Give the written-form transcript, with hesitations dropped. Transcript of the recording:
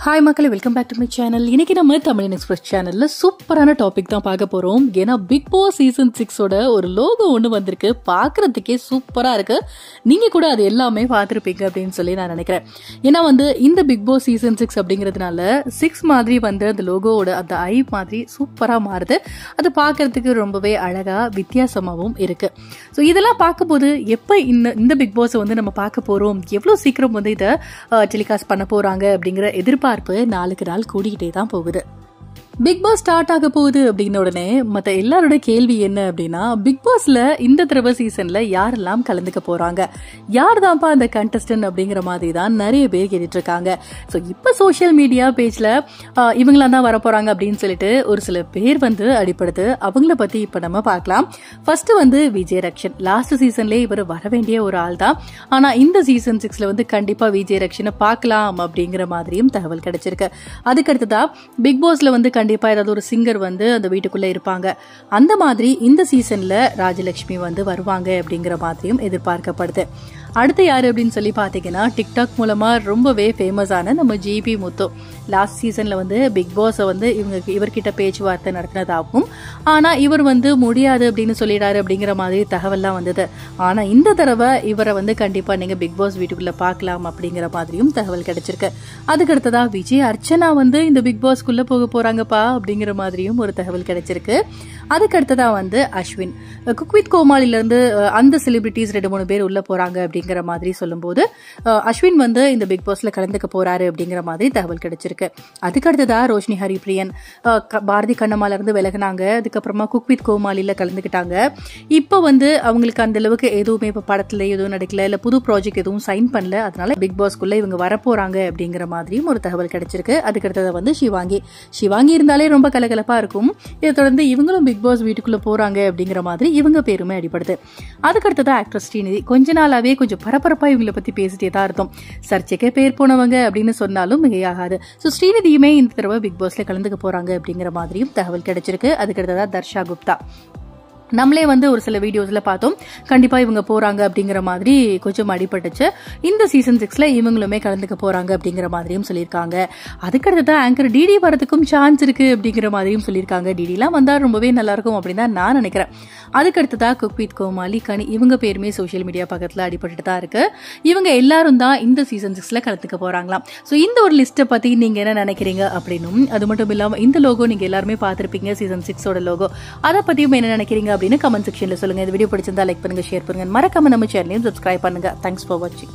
Hi மக்களே, welcome back to my channel. இன்னைக்கு நம்ம தமிழ் எக்ஸ்பிரஸ் சேனல்ல சூப்பரான டாபிக் தான் பார்க்க போறோம். ஏன்னா பிக் பாஸ் சீசன் 6ஓட ஒரு லோகோ ஒன்று வந்திருக்கு. பார்க்கறதுக்கே சூப்பரா இருக்கு. நீங்க கூட அது எல்லாமே பார்த்துருப்பீங்க அப்படின்னு சொல்லி நான் நினைக்கிறேன். ஏன்னா இந்த பிக் பாஸ் சீசன் 6 அப்படிங்கிறதுனால 6 மாதிரி அந்த லோகோவோட அந்த ஐ மாதிரி சூப்பரா மாறுது. அது பார்க்கறதுக்கு ரொம்பவே அழகா வித்தியாசமாகவும் இருக்கு. ஸோ இதெல்லாம் பார்க்கும்போது எப்போ இந்த பிக் பாஸ் நம்ம பார்க்க போறோம், எவ்வளவு சீக்கிரம் இதை டெலிகாஸ்ட் பண்ண போறாங்க அப்படிங்கிற எதிர்பார்ப்பு நாளுக்கு நாள் கூடிக்கிட்டே தான் போகுது. பிக் பாஸ் ஸ்டார்ட் ஆக போகுது அப்படின்னு உடனே மற்ற எல்லாரோட கேள்வி என்ன அப்படின்னா, பிக் பாஸ்ல இந்த தடவை சீசன்ல யாரெல்லாம் கலந்துக்க போறாங்க, யார் தான்ப்பா அந்த கண்டஸ்டன்ட் அப்படிங்கிற மாதிரி தான் நிறைய பேர் கேட்டுட்டு இருக்காங்க. ஸோ இப்போ சோசியல் மீடியா பேஜ்ல இவங்களாம் தான் வர போறாங்க அப்படின்னு சொல்லிட்டு ஒரு சில பேர் அடிப்படுது. அவங்கள பத்தி இப்ப நம்ம பார்க்கலாம். ஃபர்ஸ்ட் விஜய் ரக்ஷன். லாஸ்ட் சீசன்ல இவர் வர வேண்டிய ஒரு ஆள் தான். ஆனா இந்த சீசன் 6ல கண்டிப்பா விஜய் ரக்ஷனை பார்க்கலாம் அப்படிங்கிற மாதிரியும் தகவல் கிடைச்சிருக்கு. அதுக்கடுத்ததா பிக் பாஸ்ல கண்டிப்பா ஏதாவது ஒரு சிங்கர் அந்த வீட்டுக்குள்ள இருப்பாங்க. அந்த மாதிரி இந்த சீசன்ல ராஜலட்சுமி வருவாங்க அப்படிங்கிற மாதிரியும் எதிர்பார்க்கப்படுது. அடுத்து யாரு அப்படின்னு சொல்லி பாத்தீங்கன்னா, டிக்டாக் மூலமா ரொம்பவே ஃபேமஸ் ஆன நம்ம ஜிபி முத்து. லாஸ்ட் சீசன்ல பிக் பாஸ் இவர்கிட்ட பேச்சுவார்த்தை நடத்தினதாகவும், ஆனா இவர் முடியாது அப்படின்னு சொல்லிடாரு அப்படிங்கிற மாதிரி தகவல்லாம் வந்தது. ஆனா இந்த தடவை இவரை கண்டிப்பா நீங்க பிக் பாஸ் வீட்டுக்குள்ள பாக்கலாம் அப்படிங்கிற மாதிரியும் தகவல் கிடைச்சிருக்கு. அதுக்கடுத்ததா விஜய் அர்ச்சனா இந்த பிக் பாஸ்க்குள்ள போக போறாங்கப்பா அப்படிங்கிற மாதிரியும் ஒரு தகவல் கிடைச்சிருக்கு. அதுக்கடுத்ததா அஸ்வின். குக் வித் கோமாளில இருந்து அந்த செலிபிரிட்டிஸ் 2-3 பேர் உள்ள போறாங்க அப்படிங்கிற மாதிரி சொல்லும் போது அஸ்வின் இந்த பிக் பாஸ்ல கலந்துக்க போறாரு அப்படிங்கிற மாதிரி தகவல் கிடைச்சிருக்கு. அதுக்கடுத்ததா ரோஷினி ஹரிப்பிரியன் பாரதி கண்ணம்மால இருந்து விலகினாங்க. அதுக்கப்புறமா குக் வித் கோமாளில கலந்துக்கிட்டாங்க. இப்போ அவங்களுக்கு அந்த அளவுக்கு எதுவுமே இப்ப படத்துல எதுவும் நடக்கல, இல்ல புது ப்ராஜெக்ட் எதுவும் சைன் பண்ணல. அதனால பிக் பாஸ்க்குள்ள இவங்க வரப்போறாங்க அப்படிங்கிற மாதிரியும் ஒரு தகவல் கிடைச்சிருக்கு. அதுக்கடுத்ததா சிவாங்கி இருந்தாலே ரொம்ப கலகலப்பா இருக்கும். இதை தொடர்ந்து இவங்களும் பிக் பாஸ் வீட்டுக்குள்ள போறாங்க அப்படிங்கிற மாதிரி இவங்க பேருமே அடிப்படுது. அதுக்கடுத்ததா ஆக்ட்ரஸ் ஸ்ரீநிதி. கொஞ்ச நாளாவே கொஞ்சம் பரபரப்பா இவங்களை பத்தி பேசிட்டே தான் இருந்தோம். சர்ச்சைக்கே பேர் போனவங்க அப்படின்னு சொன்னாலும் மிகையாகாது. சோ ஸ்ரீநிதியுமே இந்த தடவை பிக் பாஸ்ல கலந்துக்க போறாங்க அப்படிங்கிற மாதிரியும் தகவல் கிடைச்சிருக்கு. அதுக்கடுத்ததா தர்ஷா குப்தா. நம்மளே ஒரு சில வீடியோஸ்ல பார்த்தோம், கண்டிப்பா இவங்க போறாங்க அப்படிங்கிற மாதிரி கொஞ்சம் அடிபட்டுச்சு. இந்த சீசன் 6ல இவங்களுமே கலந்துக்க போறாங்க அப்படிங்கிற மாதிரியும் சொல்லியிருக்காங்க. அதுக்கடுத்ததான் ஆங்கர் டிடி வரதுக்கும் சான்ஸ் இருக்கு அப்படிங்கிற மாதிரியும் சொல்லியிருக்காங்க. டிடிலாம் வந்தா ரொம்பவே நல்லா இருக்கும் அப்படின்னு தான் நான் நினைக்கிறேன். அதுக்கடுத்ததா குக் வித் கோமாளி, கனி, இவங்க பேருமே சோசியல் மீடியா பக்கத்துல அடிபட்டு தான் இருக்கு. இவங்க எல்லாரும் தான் இந்த சீசன் 6ல கலந்துக்க போறாங்களாம். சோ இந்த ஒரு லிஸ்ட்டை பத்தி நீங்க என்ன நினைக்கிறீங்க அப்படின்னும், அது மட்டும் இல்லாம இந்த லோகோ நீங்க எல்லாருமே பார்த்திருப்பீங்க, சீசன் 6ஓட லோகோ. அதை பத்தியும் என்ன நினைக்கிறீங்க அப்படின்னு கமெண்ட் செக்ஷன்ல சொல்லுங்க. இந்த வீடியோ பிடிச்சிருந்தா லைக் பண்ணுங்க, ஷேர் பண்ணுங்க, மறக்காம நம்ம சேனலையும் சப்ஸ்கிரைப் பண்ணுங்க. தேங்க்ஸ் ஃபார் வாட்சிங்.